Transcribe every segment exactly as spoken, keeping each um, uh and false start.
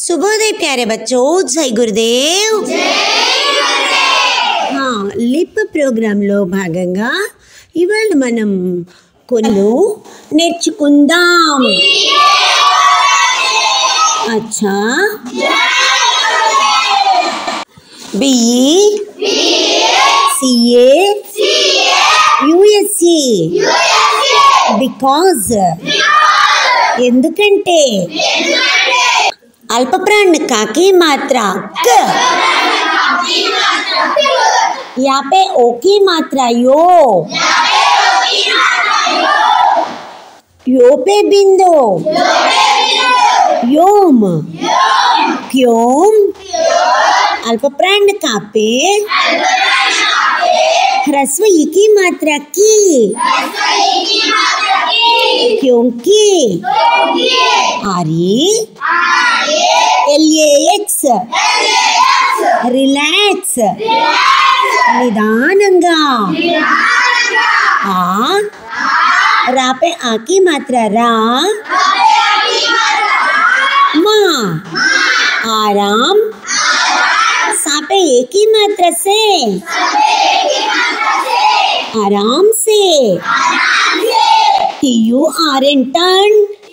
शुभोदय प्यारे बच्चों, जय गुरुदेव। हाँ, लिप प्रोग्राम लो भागंगा इवाल मनम कोनु नेर्चुकुंदाम। अच्छा, B C U S A because ఎందుకంటే अल्पप्राण का की मात्रा क, यहाँ पे ओ की मात्रा यो, यो पे बिंदु योम, क्यों अल्पप्राण का पे ह्रस्व ई की मात्रा की, क्योंकि आरी एल ए एक्स रिलैक्स निदानंगा, आ रा पे आ की मात्रा रा, माँ आराम, सा पे ए की मात्रा से आराम से, T U R N turn,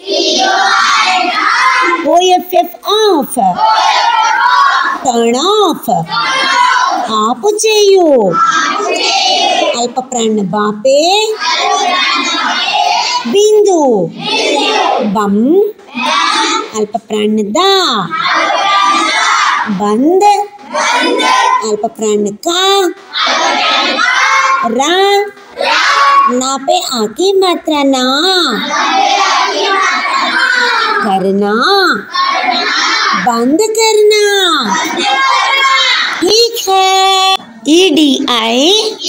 O F F off turn off ఆపు చేయు, అల్పప్రాణ బాపే బిందు బం, అల్పప్రాణ దా బంద్, अल्पप्राण का रा, ना पे आकी मात्रा ना, करना बंद करना, ठीक है। E D I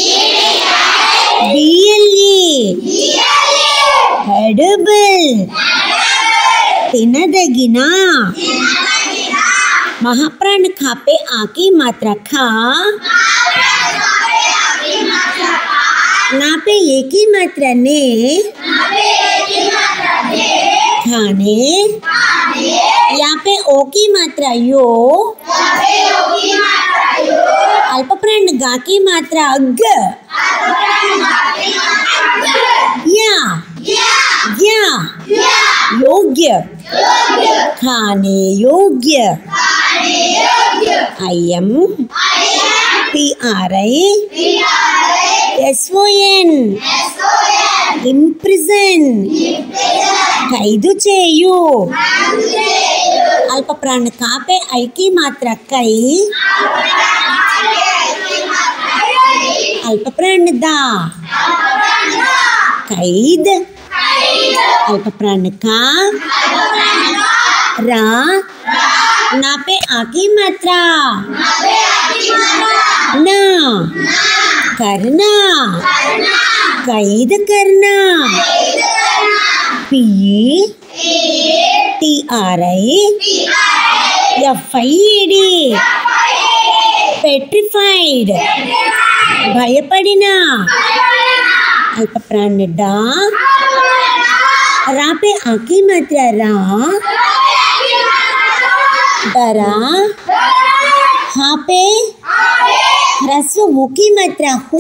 B L E edible तिनदगिना, महाप्राण खा पे आकी मात्रा खा, ना पे ए की मात्रा ने, खाने, यहाँ पे ओ की मात्रा यो, अल्पप्राण गा की मात्रा ग, या या योग्य, खाने योग्य, I M P R I S O N imprison ఖైదు చేయు, अल्पप्राण का पे आई की मात्रा कई, अल्पप्राण दा कैद, अल्पप्राण का रा, ना पे आकी मात्रा ना, करना कैद करना, P T R I F I D petrified भयपड़िना, अल्पप्राण डा रा पे आकी मात्रा रा, डरा, हाँ पे ह्रस्व हु की मात्रा हु,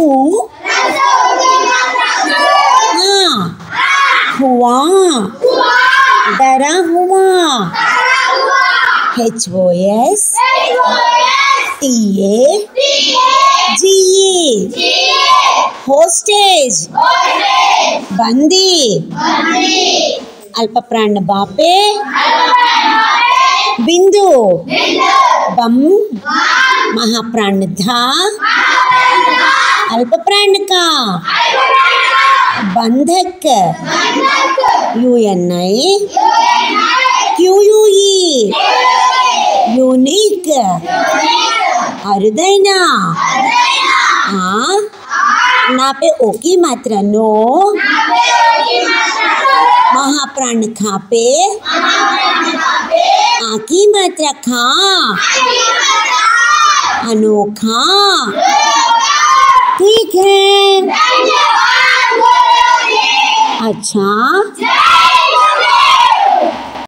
हाँ हुआ, डरा हुआ, H O S T A G A hostage बंदी, अल्पप्राण बापे बिंदु बम, महाप्राण धा, अल्पप्राण का बंधक, U N I Q U E unique, अरुदैना, हाँ ना पे ओ की मात्रा नो, महाप्राण खा पे आकी मात्रा खा, अनोखा, ठीक है। अच्छा।